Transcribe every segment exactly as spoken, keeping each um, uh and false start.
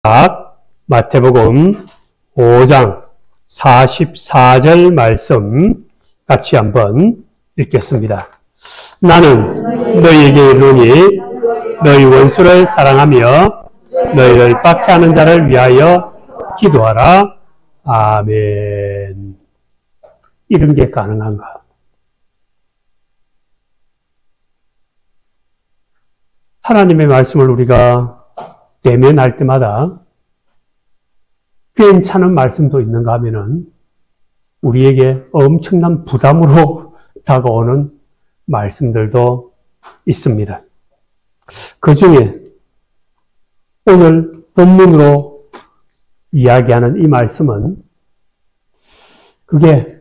마태복음 오 장 사십사 절 말씀 같이 한번 읽겠습니다. 나는 너희에게 이르노니 너희 원수를 사랑하며 너희를 박해하는 자를 위하여 기도하라. 아멘. 이런 게 가능한가? 하나님의 말씀을 우리가 대면할 때마다 괜찮은 말씀도 있는가 하면은 우리에게 엄청난 부담으로 다가오는 말씀들도 있습니다. 그 중에 오늘 본문으로 이야기하는 이 말씀은 그게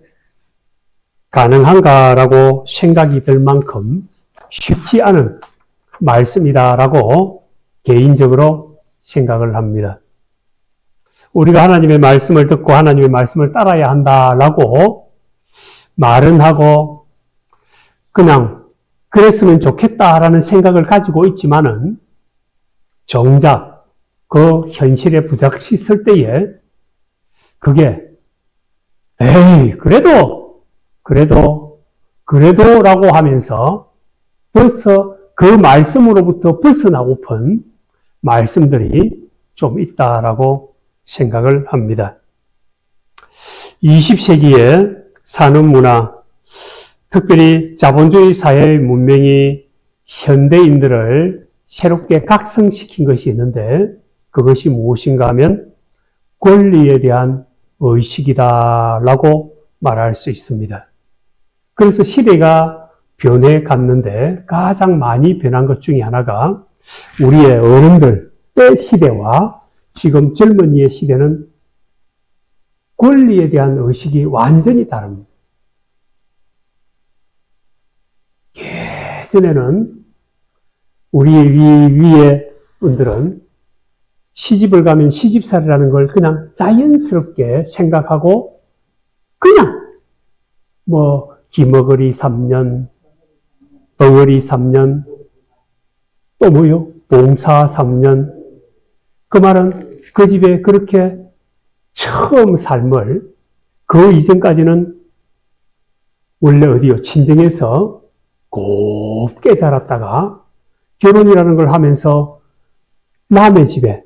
가능한가라고 생각이 들 만큼 쉽지 않은 말씀이다라고 개인적으로 생각을 합니다. 우리가 하나님의 말씀을 듣고 하나님의 말씀을 따라야 한다라고 말은 하고 그냥 그랬으면 좋겠다라는 생각을 가지고 있지만은 정작 그 현실에 부닥쳤을 때에 그게 에이 그래도 그래도 그래도라고 하면서 벌써 그 말씀으로부터 벗어나고픈 말씀들이 좀 있다라고 생각을 합니다. 이십 세기에 산업 문화, 특별히 자본주의 사회의 문명이 현대인들을 새롭게 각성시킨 것이 있는데 그것이 무엇인가 하면 권리에 대한 의식이다라고 말할 수 있습니다. 그래서 시대가 변해갔는데 가장 많이 변한 것 중에 하나가 우리의 어른들 때 시대와 지금 젊은이의 시대는 권리에 대한 의식이 완전히 다릅니다. 예전에는 우리 위, 위의 분들은 시집을 가면 시집살이라는 걸 그냥 자연스럽게 생각하고 그냥 뭐 기머거리 삼 년, 덩어리 삼 년, 또 뭐요? 봉사 삼 년. 그 말은 그 집에 그렇게 처음 삶을 그 이전까지는 원래 어디요? 친정에서 곱게 자랐다가 결혼이라는 걸 하면서 남의 집에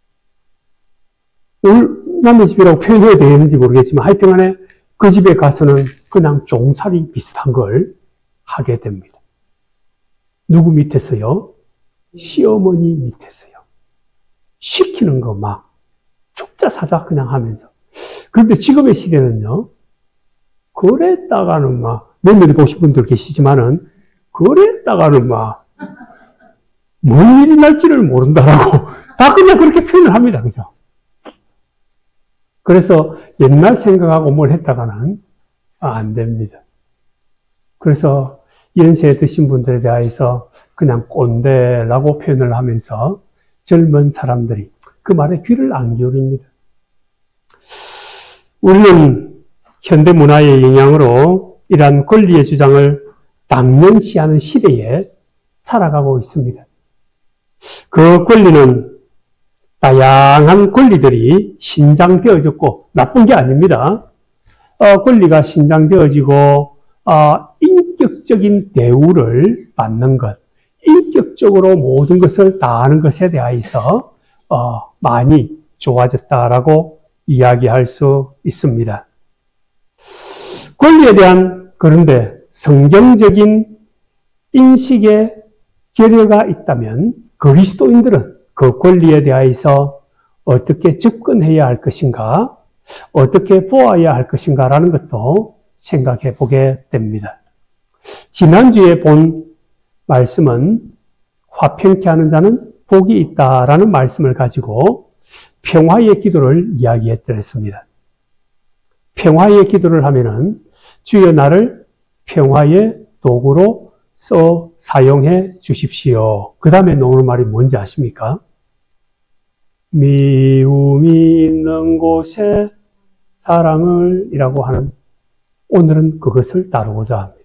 남의 집이라고 표현해야 되는지 모르겠지만 하여튼 간에 그 집에 가서는 그냥 종살이 비슷한 걸 하게 됩니다. 누구 밑에서요? 시어머니 밑에서요. 시키는 거 막 죽자 사자 그냥 하면서. 그런데 지금의 시대는요. 그랬다가는 막 몇몇 보신 분들 계시지만은 그랬다가는 막 뭔 일이 날지를 모른다라고 다 그냥 그렇게 표현을 합니다. 그죠? 그래서 옛날 생각하고 뭘 했다가는 안 됩니다. 그래서 연세 드신 분들에 대해서 그냥 꼰대라고 표현을 하면서 젊은 사람들이 그 말에 귀를 안 기울입니다. 우리는 현대 문화의 영향으로 이러한 권리의 주장을 당연시하는 시대에 살아가고 있습니다. 그 권리는 다양한 권리들이 신장되어졌고 나쁜 게 아닙니다. 어, 권리가 신장되어지고 어, 인격적인 대우를 받는 것, 인격적으로 모든 것을 다하는 것에 대해서 어, 많이 좋아졌다라고 이야기할 수 있습니다. 권리에 대한 그런데 성경적인 인식의 결여가 있다면 그리스도인들은 그 권리에 대해서 어떻게 접근해야 할 것인가, 어떻게 보아야 할 것인가라는 것도 생각해 보게 됩니다. 지난주에 본 말씀은 화평케 하는 자는 복이 있다라는 말씀을 가지고 평화의 기도를 이야기했더랬습니다. 평화의 기도를 하면은 주여 나를 평화의 도구로 써 사용해 주십시오. 그 다음에 나오는 말이 뭔지 아십니까? 미움이 있는 곳에 사랑을 이라고 하는 오늘은 그것을 다루고자 합니다.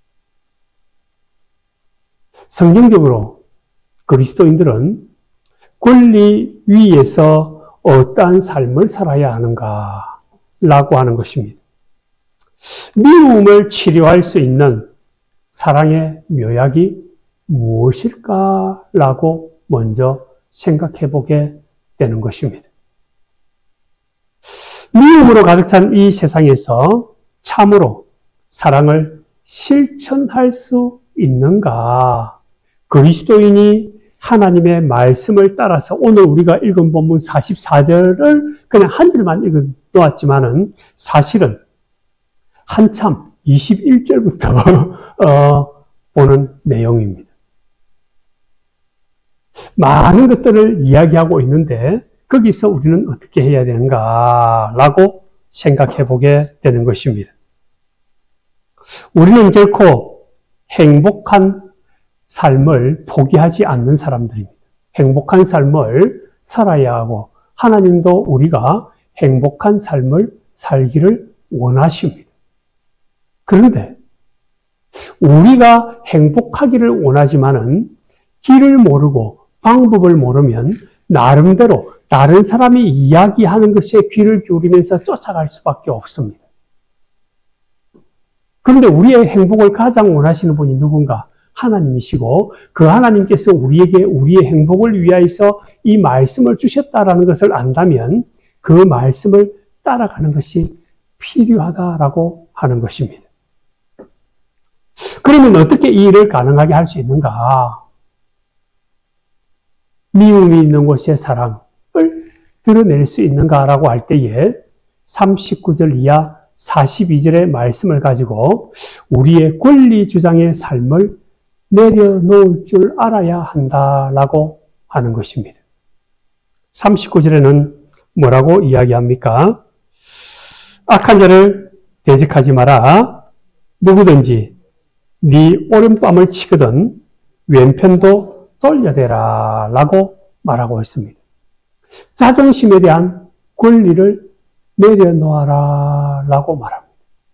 성경적으로 그리스도인들은 권리 위에서 어떠한 삶을 살아야 하는가 라고 하는 것입니다. 미움을 치료할 수 있는 사랑의 묘약이 무엇일까라고 먼저 생각해 보게 되는 것입니다. 미움으로 가득 찬 이 세상에서 참으로 사랑을 실천할 수 있는가? 그리스도인이 하나님의 말씀을 따라서 오늘 우리가 읽은 본문 사십사 절을 그냥 한 절만 읽어 놓았지만은 사실은 한참 이십일 절부터 어, 보는 내용입니다. 많은 것들을 이야기하고 있는데 거기서 우리는 어떻게 해야 되는가라고 생각해 보게 되는 것입니다. 우리는 결코 행복한 삶을 포기하지 않는 사람들입니다. 행복한 삶을 살아야 하고 하나님도 우리가 행복한 삶을 살기를 원하십니다. 그런데 우리가 행복하기를 원하지만은 길을 모르고 방법을 모르면 나름대로 다른 사람이 이야기하는 것에 귀를 기울이면서 쫓아갈 수밖에 없습니다. 그런데 우리의 행복을 가장 원하시는 분이 누군가? 하나님이시고 그 하나님께서 우리에게 우리의 행복을 위하여서 이 말씀을 주셨다라는 것을 안다면 그 말씀을 따라가는 것이 필요하다라고 하는 것입니다. 그러면 어떻게 이 일을 가능하게 할 수 있는가? 미움이 있는 곳에 사랑을 드러낼 수 있는가라고 할 때에 삼십구 절 이하 사십이 절의 말씀을 가지고 우리의 권리 주장의 삶을 내려놓을 줄 알아야 한다라고 하는 것입니다. 삼십구 절에는 뭐라고 이야기합니까? 악한 자를 대적하지 마라. 누구든지 네 오른뺨을 치거든 왼편도 돌려대라 라고 말하고 있습니다. 자존심에 대한 권리를 내려놓아라 라고 말합니다.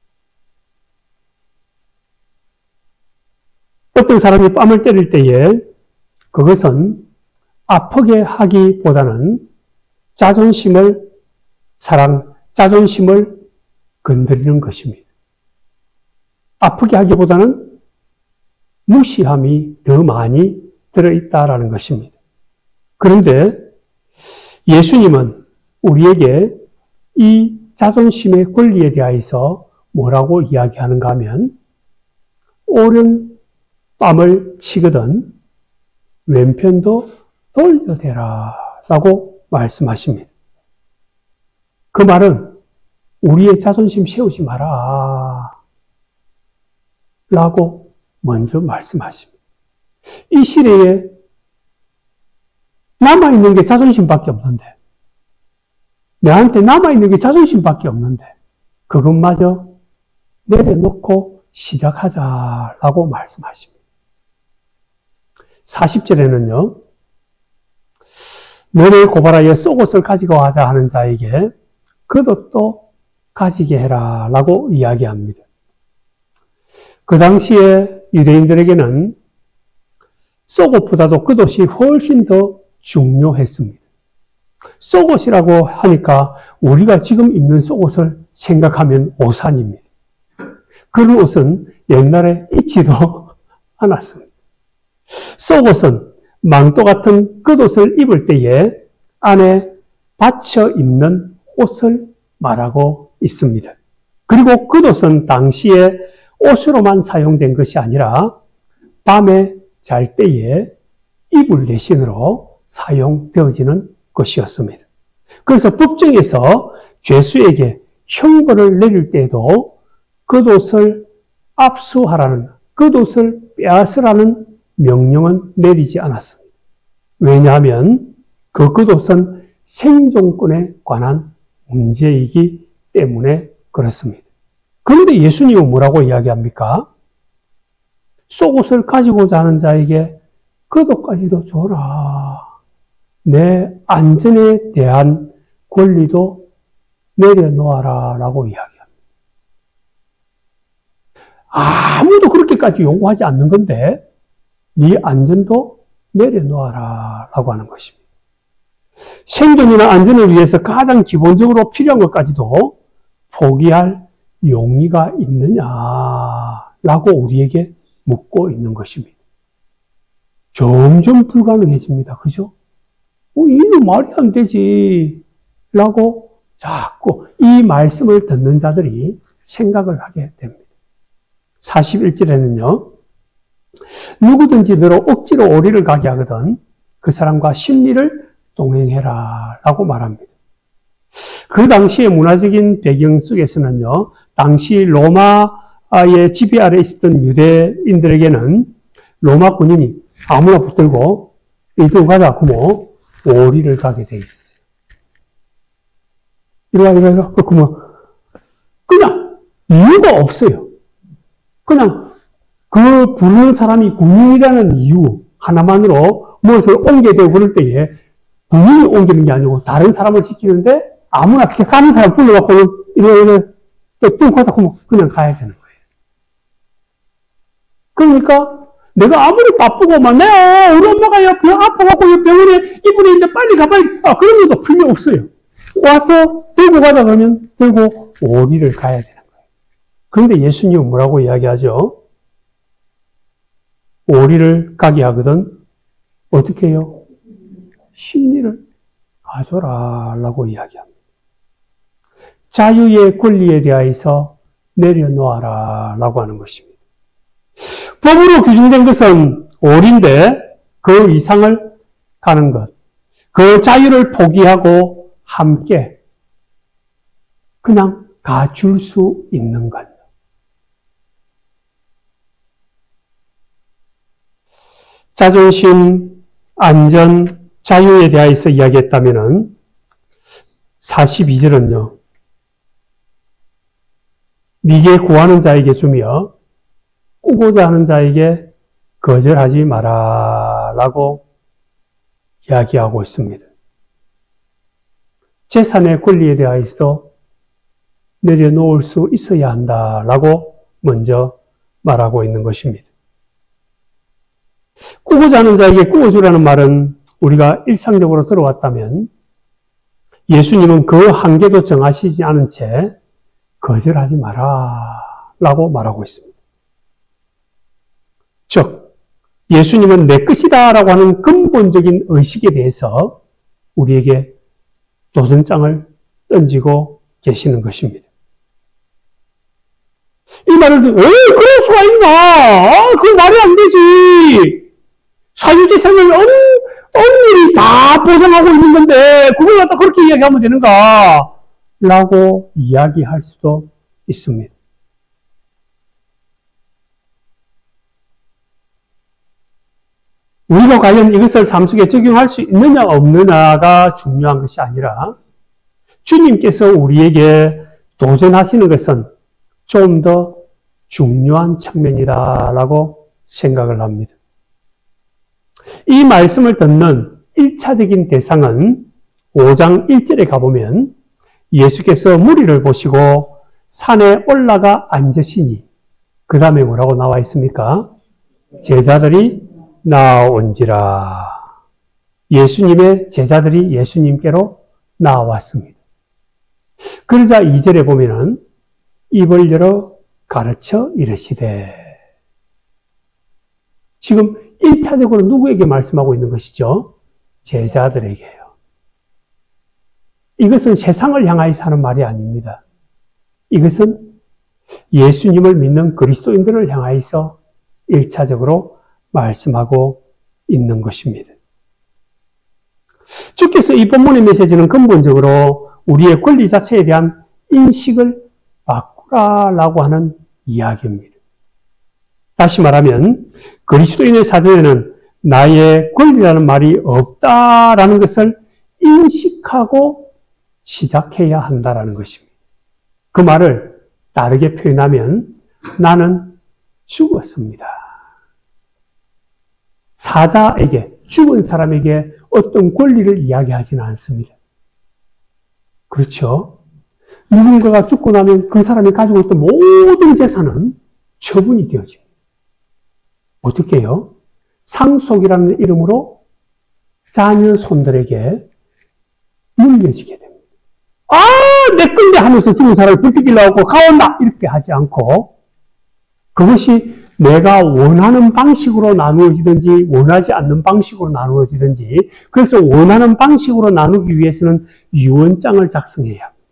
어떤 사람이 뺨을 때릴 때에 그것은 아프게 하기보다는 자존심을 사랑, 자존심을 건드리는 것입니다. 아프게 하기보다는 무시함이 더 많이 들어있다라는 것입니다. 그런데 예수님은 우리에게 이 자존심의 권리에 대해서 뭐라고 이야기하는가 하면 오른 뺨을 치거든 왼편도 돌려대라 라고 말씀하십니다. 그 말은 우리의 자존심 세우지 마라 라고 먼저 말씀하십니다. 이 시대에 남아있는 게 자존심밖에 없는데 내한테 남아있는 게 자존심밖에 없는데 그것마저 내려놓고 시작하자라고 말씀하십니다. 사십 절에는요. 너를 고발하여 쏘옷을 가지고 가자 하는 자에게 겉옷도 가지게 해라 라고 이야기합니다. 그 당시에 유대인들에게는 쏘옷보다도 겉옷이 훨씬 더 중요했습니다. 쏘옷이라고 하니까 우리가 지금 입는 쏘옷을 생각하면 오산입니다. 그런 옷은 옛날에 있지도 않았습니다. 쏘옷은 망토 같은 겉옷을 입을 때에 안에 받쳐 입는 옷을 말하고 있습니다. 그리고 겉옷은 당시에 옷으로만 사용된 것이 아니라 밤에 잘 때에 이불 대신으로 사용되어지는 것이었습니다. 그래서 법정에서 죄수에게 형벌을 내릴 때에도 겉옷을 압수하라는, 겉옷을 빼앗으라는 명령은 내리지 않았습니다. 왜냐하면 그 겉옷은 생존권에 관한 문제이기 때문에 그렇습니다. 그런데 예수님은 뭐라고 이야기합니까? 쏘옷을 가지고자 하는 자에게 겉옷까지도 줘라. 내 안전에 대한 권리도 내려놓아라 라고 이야기합니다. 아무도 그렇게까지 요구하지 않는 건데 네 안전도 내려놓아라 라고 하는 것입니다. 생존이나 안전을 위해서 가장 기본적으로 필요한 것까지도 포기할 용의가 있느냐라고 우리에게 묻고 있는 것입니다. 점점 불가능해집니다. 그죠? 어, 이는 말이 안 되지. 라고 자꾸 이 말씀을 듣는 자들이 생각을 하게 됩니다. 사십일 절에는요, 누구든지 너로 억지로 오리를 가게 하거든 그 사람과 심리를 동행해라 라고 말합니다. 그 당시의 문화적인 배경 속에서는요, 당시 로마의 지배 아래 있었던 유대인들에게는 로마 군인이 아무나 붙들고 이리로 가자 그러면 오리를 가게 돼 있어요. 이러고 해서 그러면 그냥 이유가 없어요. 그냥 그 부르는 사람이 군인이라는 이유 하나만으로 무엇을 옮겨야 되고 그럴 때에 군인이 옮기는 게 아니고 다른 사람을 시키는데 아무나 그렇게 가는 사람 불러갖고는 이러고 뚱 가자 그러면 그냥 가야 되는 거예요. 그러니까 내가 아무리 바쁘고 막 내가 우리 엄마가 병 아파갖고 병원에 입원해 있는데 빨리 가 빨리 아 그런 것도 필요 없어요. 와서 들고 가자 그러면 들고 오리를 가야 되는 거예요. 그런데 예수님은 뭐라고 이야기하죠? 오리를 가게 하거든 어떻게 해요? 심리를 가져라 라고 이야기합니다. 자유의 권리에 대하여서 내려놓아라 라고 하는 것입니다. 법으로 규정된 것은 오리인데 그 이상을 가는 것, 그 자유를 포기하고 함께 그냥 가줄 수 있는 것. 자존심, 안전, 자유에 대하여서 이야기했다면 사십이 절은요. 네게 구하는 자에게 주며 꾸고자 하는 자에게 거절하지 마라 라고 이야기하고 있습니다. 재산의 권리에 대하여서 내려놓을 수 있어야 한다라고 먼저 말하고 있는 것입니다. 꾸고자 하는 자에게 꾸어주라는 말은 우리가 일상적으로 들어왔다면 예수님은 그 한계도 정하시지 않은 채 거절하지 마라 라고 말하고 있습니다. 즉, 예수님은 내 것이다 라고 하는 근본적인 의식에 대해서 우리에게 도전장을 던지고 계시는 것입니다. 이 말을 듣고, 에이, 그럴 수가 있나? 아, 그건 말이 안 되지. 사유재산을 엄, 엄밀히 다 보장하고 있는 건데, 그걸 갖다 그렇게 이야기하면 되는가? 라고 이야기할 수도 있습니다. 우리가 과연 이것을 삶 속에 적용할 수 있느냐 없느냐가 중요한 것이 아니라 주님께서 우리에게 도전하시는 것은 좀 더 중요한 측면이다라고 생각을 합니다. 이 말씀을 듣는 일차적인 대상은 오 장 일 절에 가보면 예수께서 무리를 보시고 산에 올라가 앉으시니 그 다음에 뭐라고 나와 있습니까? 제자들이 나온지라. 예수님의 제자들이 예수님께로 나왔습니다. 그러자 이 절에 보면은 입을 열어 가르쳐 이르시되. 지금 일차적으로 누구에게 말씀하고 있는 것이죠? 제자들에게요. 이것은 세상을 향하여서 하는 말이 아닙니다. 이것은 예수님을 믿는 그리스도인들을 향하여서 일차적으로 말씀하고 있는 것입니다. 주께서 이 본문의 메시지는 근본적으로 우리의 권리 자체에 대한 인식을 바꾸라라고 하는 이야기입니다. 다시 말하면 그리스도인의 사전에는 나의 권리라는 말이 없다라는 것을 인식하고 시작해야 한다라는 것입니다. 그 말을 다르게 표현하면 나는 죽었습니다. 사자에게, 죽은 사람에게 어떤 권리를 이야기하지는 않습니다. 그렇죠? 누군가가 죽고 나면 그 사람이 가지고 있던 모든 재산은 처분이 되어집니다. 어떻게 해요? 상속이라는 이름으로 자녀 손들에게 물려지게 됩니다. 아, 내 건데 하면서 죽은 사람을 불뜨기려고 가온다! 이렇게 하지 않고, 그것이 내가 원하는 방식으로 나누어지든지, 원하지 않는 방식으로 나누어지든지, 그래서 원하는 방식으로 나누기 위해서는 유언장을 작성해야 합니다.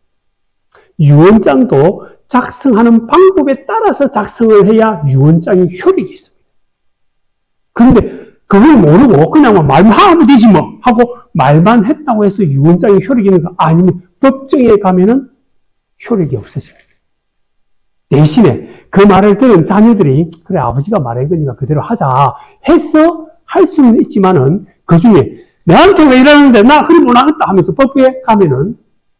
유언장도 작성하는 방법에 따라서 작성을 해야 유언장이 효력이 있습니다. 그런데 그걸 모르고 그냥 말만 하면 되지 뭐 하고 말만 했다고 해서 유언장이 효력이 있는 거 아니면 법정에 가면은 효력이 없어집니다. 대신에 그 말을 들은 자녀들이 그래 아버지가 말한 거니까 그대로 하자 해서 할 수는 있지만은 그 중에 내한테 왜 이러는데 나 그리 못하겠다 하면서 법정에 가면은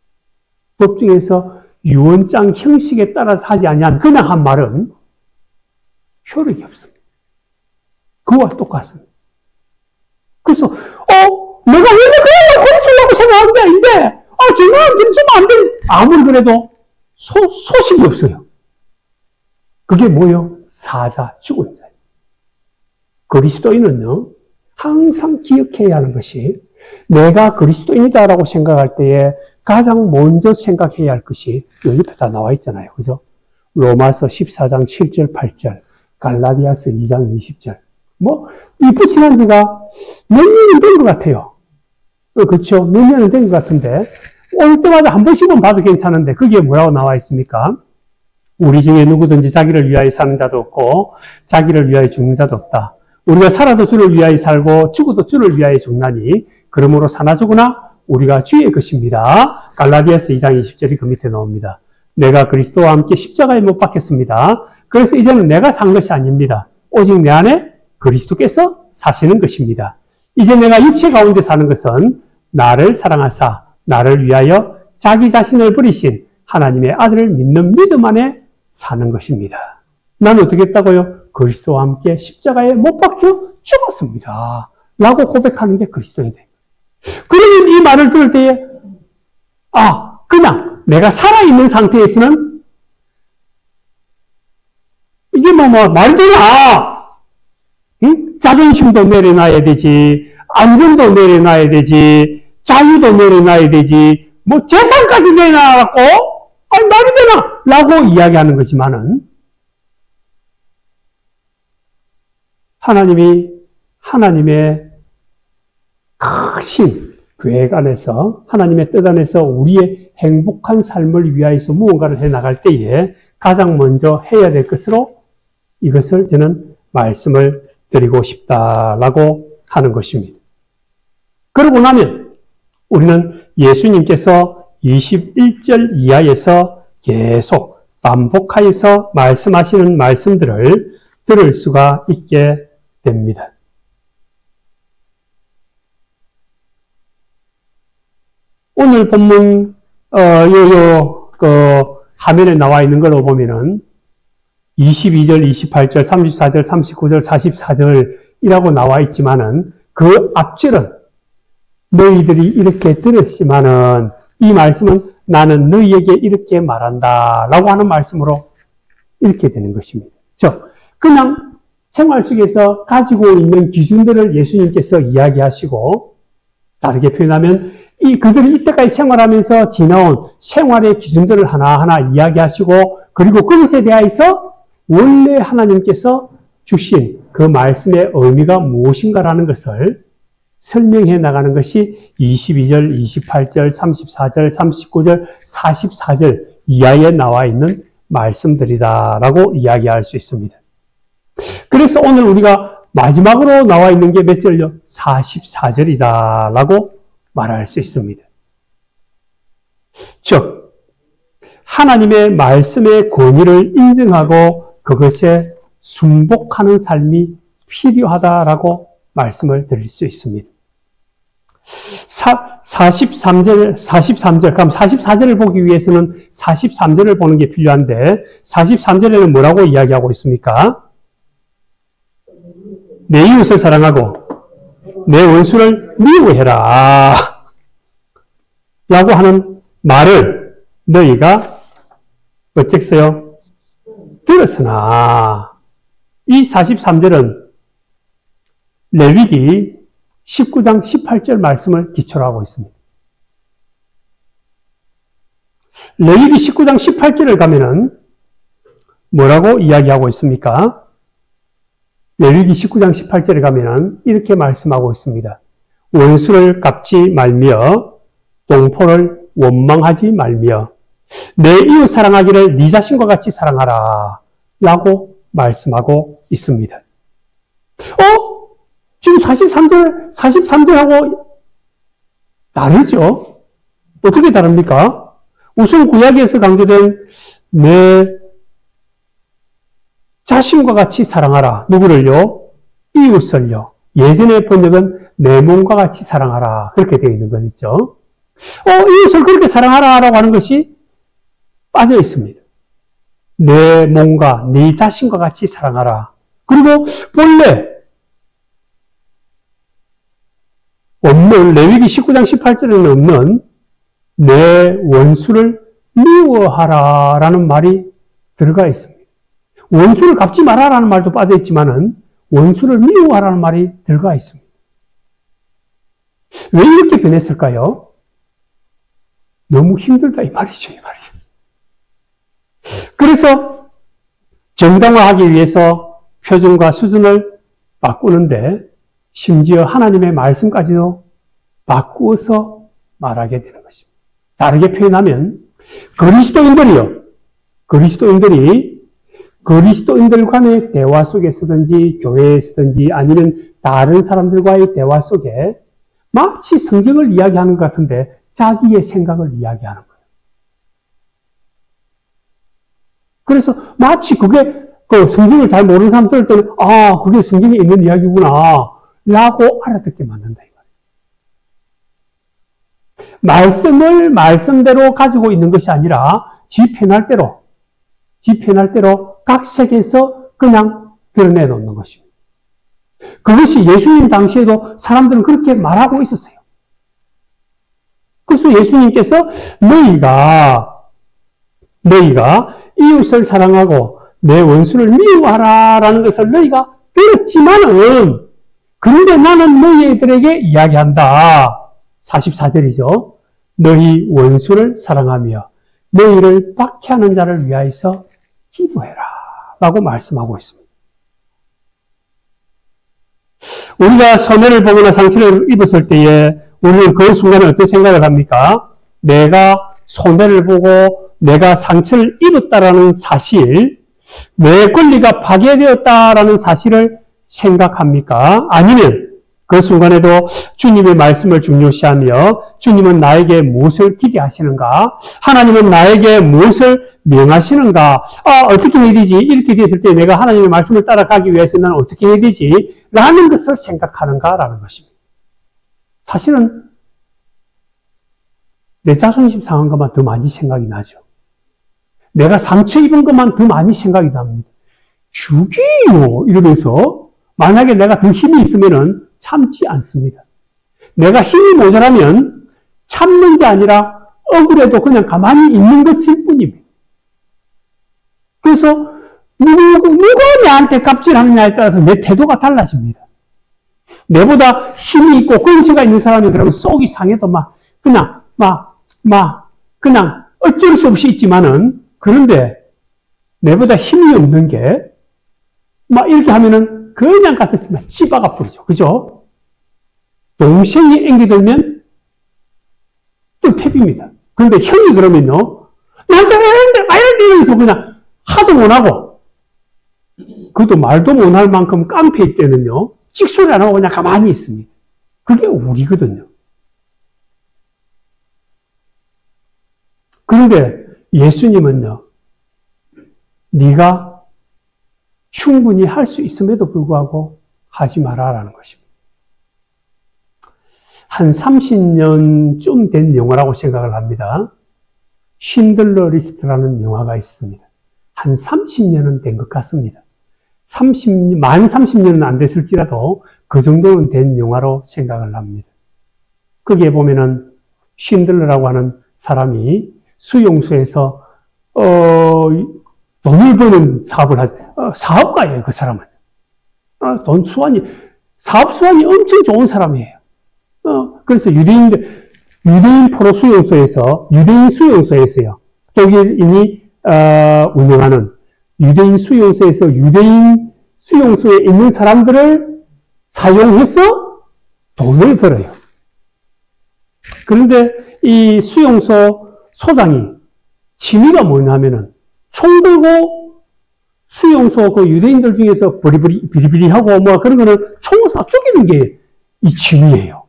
법정에서 유언장 형식에 따라서 하지 아니한 그냥 한 말은 효력이 없습니다. 그와 똑같습니다. 그래서 어 내가 원래 그런 걸 가르치려고 생각한 게 아닌데 아 정말 그러시면 안 돼. 아무리 그래도 소, 소식이 없어요. 그게 뭐예요? 사자, 죽은 자. 그리스도인은요 항상 기억해야 하는 것이 내가 그리스도인이다라고 생각할 때에 가장 먼저 생각해야 할 것이 여기 옆에 다 나와 있잖아요. 그죠? 로마서 십사 장 칠 절 팔 절, 갈라디아서 이 장 이십 절. 뭐, 이 붙이는 지가 몇 년이 된 것 같아요. 그렇죠? 몇 년은 된 것 같은데, 올 때마다 한 번씩은 봐도 괜찮은데, 그게 뭐라고 나와 있습니까? 우리 중에 누구든지 자기를 위하여 사는 자도 없고, 자기를 위하여 죽는 자도 없다. 우리가 살아도 주를 위하여 살고, 죽어도 주를 위하여 죽나니, 그러므로 사나 죽으나 우리가 주의 것입니다. 갈라디아서 이 장 이십 절이 그 밑에 나옵니다. 내가 그리스도와 함께 십자가에 못 박혔습니다. 그래서 이제는 내가 산 것이 아닙니다. 오직 내 안에 그리스도께서 사시는 것입니다. 이제 내가 육체 가운데 사는 것은 나를 사랑하사 나를 위하여 자기 자신을 버리신 하나님의 아들을 믿는 믿음 안에 사는 것입니다. 나는 어떻게 했다고요? 그리스도와 함께 십자가에 못 박혀 죽었습니다. 라고 고백하는 게 그리스도인이다. 그러면 이 말을 들을 때에 아, 그냥 내가 살아있는 상태에서는 이게 뭐, 뭐 말이 되나? 응? 자존심도 내려놔야 되지, 안전도 내려놔야 되지, 자유도 내려놔야 되지, 뭐 재산까지 내려놔갖고 아니 말이 되나? 라고 이야기하는 거지만은 하나님이 하나님의 크신 계획 안에서 하나님의 뜻 안에서 우리의 행복한 삶을 위하여서 무언가를 해나갈 때에 가장 먼저 해야 될 것으로 이것을 저는 말씀을 드리고 싶다라고 하는 것입니다. 그러고 나면 우리는 예수님께서 이십일 절 이하에서 계속 반복하여서 말씀하시는 말씀들을 들을 수가 있게 됩니다. 오늘 본문, 어, 요, 요, 그, 화면에 나와 있는 걸로 보면은, 이십이 절, 이십팔 절, 삼십사 절, 삼십구 절, 사십사 절이라고 나와 있지만은, 그 앞절은 너희들이 이렇게 들었지만은, 이 말씀은 나는 너희에게 이렇게 말한다. 라고 하는 말씀으로 이렇게 되는 것입니다. 즉, 그냥 생활 속에서 가지고 있는 기준들을 예수님께서 이야기하시고, 다르게 표현하면, 이 그들이 이때까지 생활하면서 지나온 생활의 기준들을 하나하나 이야기하시고 그리고 그것에 대해서 원래 하나님께서 주신 그 말씀의 의미가 무엇인가라는 것을 설명해 나가는 것이 이십이 절, 이십팔 절, 삼십사 절, 삼십구 절, 사십사 절 이하에 나와 있는 말씀들이다라고 이야기할 수 있습니다. 그래서 오늘 우리가 마지막으로 나와 있는 게 몇 절요? 사십사 절이다라고 말할 수 있습니다. 즉, 하나님의 말씀의 권위를 인정하고 그것에 순복하는 삶이 필요하다라고 말씀을 드릴 수 있습니다. 사, 사십삼 절, 사십삼 절, 그럼 사십사 절을 보기 위해서는 사십삼 절을 보는 게 필요한데, 사십삼 절에는 뭐라고 이야기하고 있습니까? 내 이웃을 사랑하고, 내 원수를 미워해라. 라고 하는 말을 너희가 어땠어요? 들었으나 이 사십삼 절은 레위기 십구 장 십팔 절 말씀을 기초로 하고 있습니다. 레위기 십구 장 십팔 절을 가면은 뭐라고 이야기하고 있습니까? 레위기 십구 장 십팔 절에 가면은 이렇게 말씀하고 있습니다. 원수를 갚지 말며 동포를 원망하지 말며 내 이웃 사랑하기를 네 자신과 같이 사랑하라 라고 말씀하고 있습니다. 어? 지금 사십삼 절, 사십삼 절하고 다르죠? 어떻게 다릅니까? 우선 구약에서 강조된 내 자신과 같이 사랑하라. 누구를요? 이웃을요. 예전의 번역은 내 몸과 같이 사랑하라. 그렇게 되어 있는 거 있죠. 어, 이웃을 그렇게 사랑하라라고 하는 것이 빠져 있습니다. 내 몸과 네 자신과 같이 사랑하라. 그리고 본래 없는 레위기 십구 장 십팔 절에는 없는 내 원수를 미워하라라는 말이 들어가 있습니다. 원수를 갚지 마라라는 말도 빠져 있지만은 원수를 미워하라는 말이 들어가 있습니다. 왜 이렇게 변했을까요? 너무 힘들다 이 말이죠, 이 말이. 그래서 정당화하기 위해서 표준과 수준을 바꾸는데 심지어 하나님의 말씀까지도 바꾸어서 말하게 되는 것입니다. 다르게 표현하면 그리스도인들이요. 그리스도인들이 그리스도인들 간의 대화 속에서든지 교회에서든지 아니면 다른 사람들과의 대화 속에 마치 성경을 이야기하는 것 같은데 자기의 생각을 이야기하는 거예요. 그래서 마치 그게 그 성경을 잘 모르는 사람 들을 때는 아, 그게 성경에 있는 이야기구나 라고 알아듣게 만든다. 말씀을 말씀대로 가지고 있는 것이 아니라 지 편할 대로, 지 편할 대로 각색해서 그냥 드러내 놓는 것입니다. 그것이 예수님 당시에도 사람들은 그렇게 말하고 있었어요. 그래서 예수님께서 너희가, 너희가 이웃을 사랑하고 내 원수를 미워하라라는 것을 너희가 들었지만은 그런데 나는 너희들에게 이야기한다. 사십사 절이죠. 너희 원수를 사랑하며 너희를 박해하는 자를 위하여서 기도해라 라고 말씀하고 있습니다. 우리가 손해를 보거나 상처를 입었을 때에 우리는 그 순간에 어떤 생각을 합니까? 내가 손해를 보고 내가 상처를 입었다라는 사실, 내 권리가 파괴되었다라는 사실을 생각합니까? 아니면 그 순간에도 주님의 말씀을 중요시하며 주님은 나에게 무엇을 기대하시는가? 하나님은 나에게 무엇을 명하시는가? 아, 어떻게 해야 되지? 이렇게 됐을 때 내가 하나님의 말씀을 따라가기 위해서 나는 어떻게 해야 되지? 라는 것을 생각하는가라는 것입니다. 사실은 내 자존심 상한 것만 더 많이 생각이 나죠. 내가 상처 입은 것만 더 많이 생각이 납니다. 죽이요! 이러면서 만약에 내가 더 힘이 있으면은 참지 않습니다. 내가 힘이 모자라면 참는 게 아니라 억울해도 그냥 가만히 있는 것일 뿐입니다. 그래서 누구, 누가 나한테 갑질하느냐에 따라서 내 태도가 달라집니다. 내보다 힘이 있고 권세가 있는 사람이 그러면 속이 상해도 막 그냥 막, 막 그냥 어쩔 수 없이 있지만은 그런데 내보다 힘이 없는 게 막 이렇게 하면은 그냥 가서 찌박아 버리죠. 그죠? 동생이 앵기들면 또 패입니다. 그런데 형이 그러면요. 나한테 왜 이런데, 왜 이런데 이러면서 그냥 하도 못하고 그것도 말도 못할 만큼 깡패일 때는요. 찍소리 안 하고 그냥 가만히 있습니다. 그게 우리거든요. 그런데 예수님은요. 네가 충분히 할 수 있음에도 불구하고 하지 마라라는 것입니다. 한 삼십 년쯤 된 영화라고 생각을 합니다. 쉰들러 리스트라는 영화가 있습니다. 한 삼십 년은 된 것 같습니다. 삼십, 만 삼십 년은 안 됐을지라도 그 정도는 된 영화로 생각을 합니다. 거기에 보면은 쉰들러라고 하는 사람이 수용소에서 어, 돈을 버는 사업을 할 때, 어, 사업가예요, 그 사람은. 어, 돈 수완이, 사업 수완이 엄청 좋은 사람이에요. 어, 그래서 유대인들, 유대인 포로 수용소에서, 유대인 수용소에서요, 독일인이 어, 운영하는 유대인 수용소에서 유대인 수용소에 있는 사람들을 사용해서 돈을 벌어요. 그런데 이 수용소 소장이 취미가 뭐냐면은 총 들고 수용소 그 유대인들 중에서 버리버리, 비리비리하고 뭐 그런 거는 총을 쏴 죽이는 게 이 취미예요.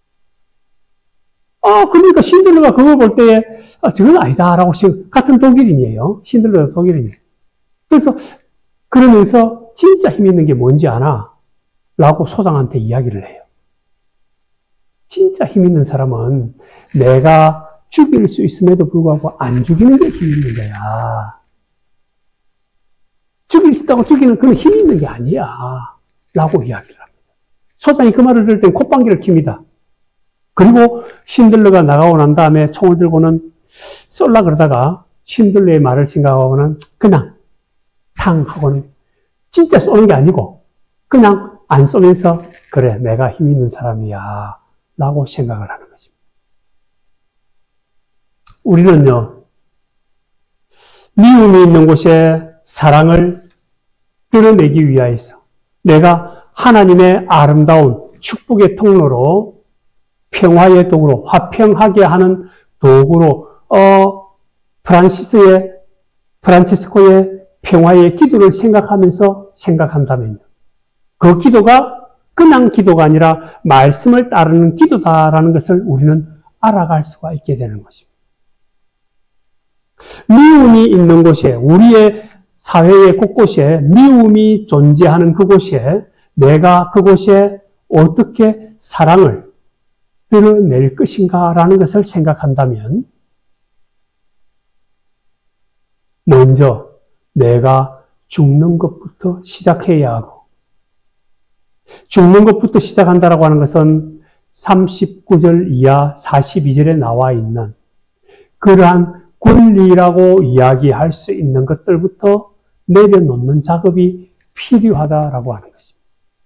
아, 그러니까 신들러가 그걸 볼 때에, 아, 저건 아니다라고, 같은 독일인이에요. 신들러가 독일인이에요. 그래서, 그러면서 진짜 힘 있는 게 뭔지 아나? 라고 소장한테 이야기를 해요. 진짜 힘 있는 사람은 내가 죽일 수 있음에도 불구하고 안 죽이는 게 힘 있는 거야. 죽일 수 있다고 죽이는 그건 힘 있는 게 아니야. 라고 이야기를 합니다. 소장이 그 말을 들을 땐 콧방귀를 킵니다. 그리고 신들러가 나가고 난 다음에 총을 들고는 쏠라 그러다가 신들러의 말을 생각하고는 그냥 탕 하고는 진짜 쏘는 게 아니고 그냥 안 쏘면서 그래 내가 힘 있는 사람이야 라고 생각을 하는 것입니다. 우리는요 미움이 있는 곳에 사랑을 드러내기 위하여서 내가 하나님의 아름다운 축복의 통로로 평화의 도구로 화평하게 하는 도구로 어 프란시스의 프란체스코의 평화의 기도를 생각하면서 생각한다면요. 그 기도가 그냥 기도가 아니라 말씀을 따르는 기도다라는 것을 우리는 알아갈 수가 있게 되는 것입니다. 미움이 있는 곳에 우리의 사회의 곳곳에 미움이 존재하는 그곳에 내가 그곳에 어떻게 사랑을 드러낼 것인가라는 것을 생각한다면 먼저 내가 죽는 것부터 시작해야 하고 죽는 것부터 시작한다라고 하는 것은 삼십구 절 이하 사십이 절에 나와 있는 그러한 권리라고 이야기할 수 있는 것들부터 내려놓는 작업이 필요하다라고 하는 것입니다.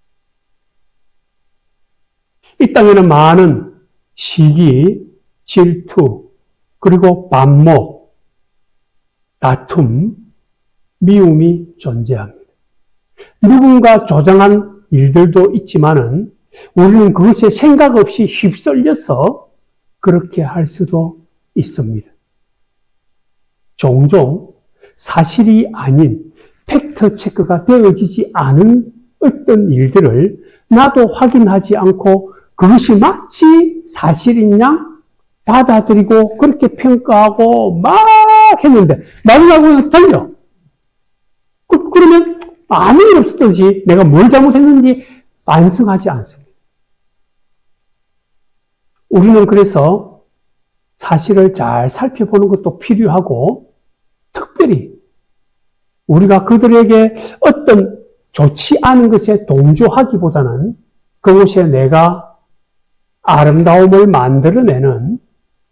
이 땅에는 많은 시기, 질투, 그리고 반목, 다툼, 미움이 존재합니다. 누군가 조장한 일들도 있지만은 우리는 그것에 생각 없이 휩쓸려서 그렇게 할 수도 있습니다. 종종 사실이 아닌 팩트 체크가 되어지지 않은 어떤 일들을 나도 확인하지 않고 그것이 마치 사실인 양 받아들이고 그렇게 평가하고 막 했는데 마지막으로 달려. 그, 그러면 아무 일 없었듯이 내가 뭘 잘못했는지 반성하지 않습니다. 우리는 그래서 사실을 잘 살펴보는 것도 필요하고 특별히 우리가 그들에게 어떤 좋지 않은 것에 동조하기보다는 그곳에 내가 아름다움을 만들어내는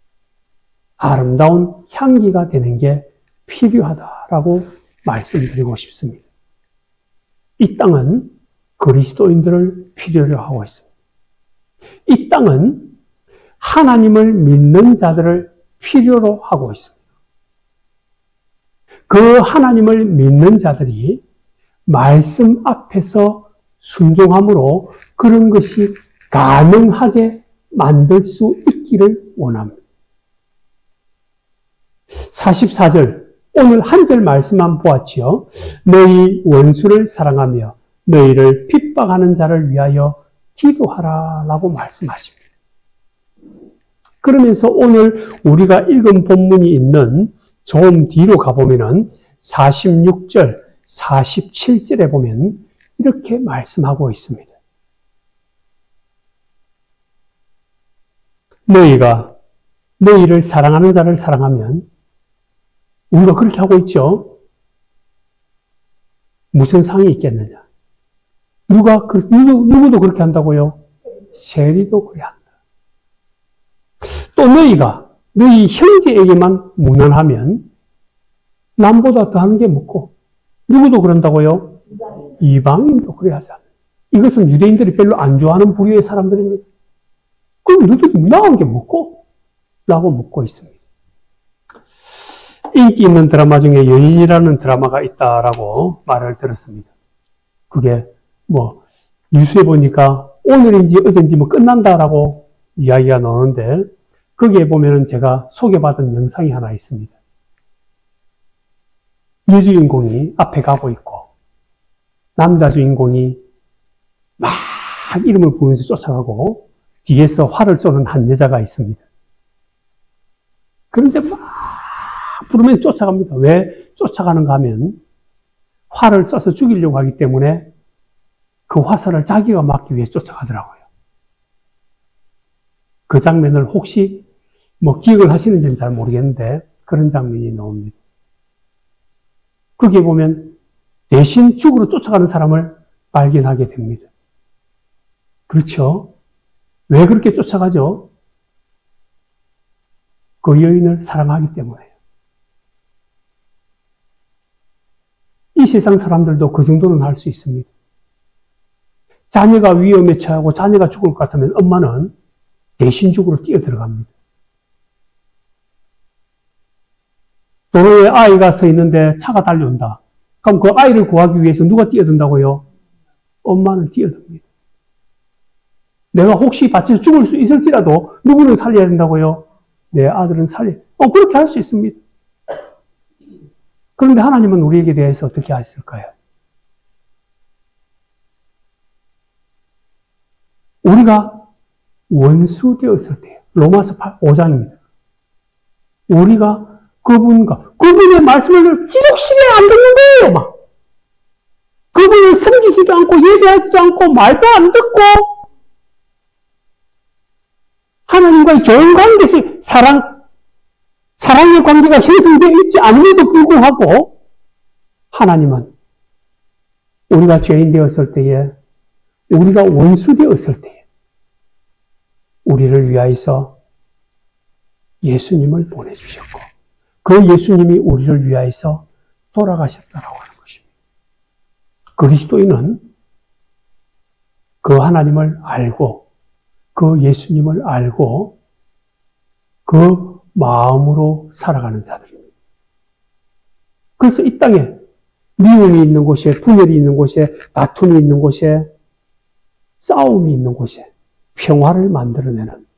아름다운 향기가 되는 게 필요하다라고 말씀드리고 싶습니다. 이 땅은 그리스도인들을 필요로 하고 있습니다. 이 땅은 하나님을 믿는 자들을 필요로 하고 있습니다. 그 하나님을 믿는 자들이 말씀 앞에서 순종함으로 그런 것이 가능하게 만들 수 있기를 원합니다. 사십사 절, 오늘 한 절 말씀만 보았지요. 너희 원수를 사랑하며 너희를 핍박하는 자를 위하여 기도하라 라고 말씀하십니다. 그러면서 오늘 우리가 읽은 본문이 있는 좀 뒤로 가보면은 사십육 절, 사십칠 절에 보면 이렇게 말씀하고 있습니다. 너희가 너희를 사랑하는 자를 사랑하면 우리가 그렇게 하고 있죠. 무슨 상이 있겠느냐? 누가 그 누구, 누구도 그렇게 한다고요? 세리도 그래 한다. 또 너희가 너희 형제에게만 무난하면 남보다 더한 게 뭐고? 누구도 그런다고요? 이방인도 그래 하잖아요. 이것은 유대인들이 별로 안 좋아하는 부류의 사람들입니다. 그럼 너희들이 무난한 게 뭐고? 라고 묻고 있습니다. 인기 있는 드라마 중에 여인이라는 드라마가 있다라고 말을 들었습니다. 그게 뭐 뉴스에 보니까 오늘인지 어젠지 뭐 끝난다라고 이야기가 나오는데 거기에 보면은 제가 소개받은 영상이 하나 있습니다. 여주인공이 앞에 가고 있고 남자 주인공이 막 이름을 부르면서 쫓아가고 뒤에서 활을 쏘는 한 여자가 있습니다. 그런데 막 부르면 쫓아갑니다. 왜 쫓아가는가 하면 활을 쏴서 죽이려고 하기 때문에 그 화살을 자기가 막기 위해 쫓아가더라고요. 그 장면을 혹시 뭐 기억을 하시는지는 잘 모르겠는데 그런 장면이 나옵니다. 거기에 보면 대신 죽으러 쫓아가는 사람을 발견하게 됩니다. 그렇죠? 왜 그렇게 쫓아가죠? 그 여인을 사랑하기 때문에요. 이 세상 사람들도 그 정도는 할 수 있습니다. 자녀가 위험에 처하고 자녀가 죽을 것 같으면 엄마는 대신 죽으러 뛰어들어갑니다. 도로에 아이가 서 있는데 차가 달려온다. 그럼 그 아이를 구하기 위해서 누가 뛰어든다고요? 엄마는 뛰어듭니다. 내가 혹시 다쳐서 죽을 수 있을지라도 누구는 살려야 된다고요? 내 아들은 살려. 어, 그렇게 할 수 있습니다. 그런데 하나님은 우리에게 대해서 어떻게 하실까요? 우리가 원수 되었을 때요. 로마서 오 장입니다. 우리가 그분과, 그분의 말씀을 지독시게 안 듣는 거예요, 막. 그분을 섬기지도 않고, 예배하지도 않고, 말도 안 듣고, 하나님과의 좋은 관계에서 사랑, 사랑의 관계가 형성되어 있지 않음에도 불구하고, 하나님은 우리가 죄인 되었을 때에, 우리가 원수 되었을 때에, 우리를 위하여서 예수님을 보내주셨고, 그 예수님이 우리를 위하여서 돌아가셨다라고 하는 것입니다. 그리스도인은 그 하나님을 알고 그 예수님을 알고 그 마음으로 살아가는 자들입니다. 그래서 이 땅에 미움이 있는 곳에, 분열이 있는 곳에, 다툼이 있는 곳에, 싸움이 있는 곳에 평화를 만들어내는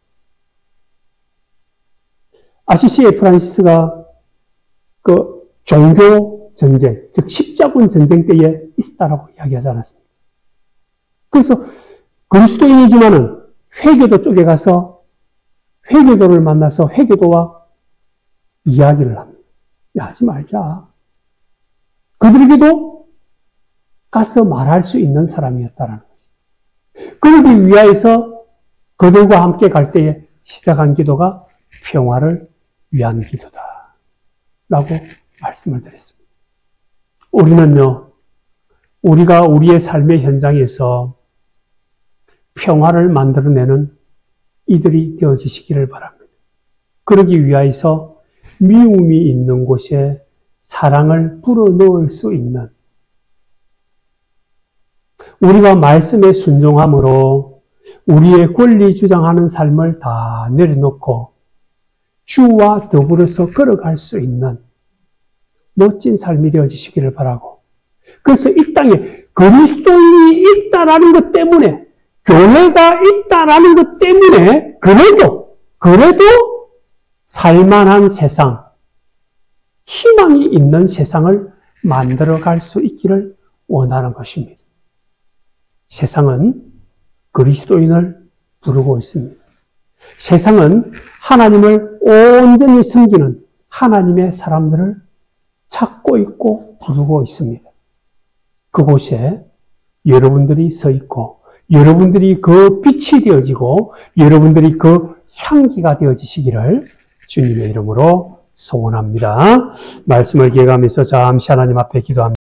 아시시의 프란시스가 그 종교 전쟁, 즉 십자군 전쟁 때에 있었다라고 이야기하지 않았습니까? 그래서 그리스도인이지만은 회교도 쪽에 가서 회교도를 만나서 회교도와 이야기를 합니다. 야, 하지 말자. 그들에게도 가서 말할 수 있는 사람이었다라는 것이죠. 그러기 위하여서 그들과 함께 갈 때에 시작한 기도가 평화를 위한 기도다. 라고 말씀을 드렸습니다. 우리는요, 우리가 우리의 삶의 현장에서 평화를 만들어내는 이들이 되어지시기를 바랍니다. 그러기 위하여서 미움이 있는 곳에 사랑을 불어넣을 수 있는, 우리가 말씀에 순종함으로 우리의 권리 주장하는 삶을 다 내려놓고 주와 더불어서 걸어갈 수 있는 멋진 삶이 되어지시기를 바라고, 그래서 이 땅에 그리스도인이 있다라는 것 때문에, 교회가 있다라는 것 때문에 그래도 그래도 살만한 세상, 희망이 있는 세상을 만들어갈 수 있기를 원하는 것입니다. 세상은 그리스도인을 부르고 있습니다. 세상은 하나님을 온전히 섬기는 하나님의 사람들을 찾고 있고 부르고 있습니다. 그곳에 여러분들이 서 있고 여러분들이 그 빛이 되어지고 여러분들이 그 향기가 되어지시기를 주님의 이름으로 소원합니다. 말씀을 기억하면서 잠시 하나님 앞에 기도합니다.